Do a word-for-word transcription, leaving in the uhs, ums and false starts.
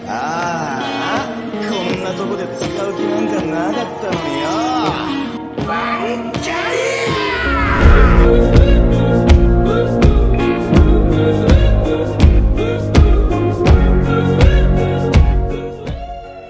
ああ、こんなとこで使う気なんかなかったのによ。バンジャリアー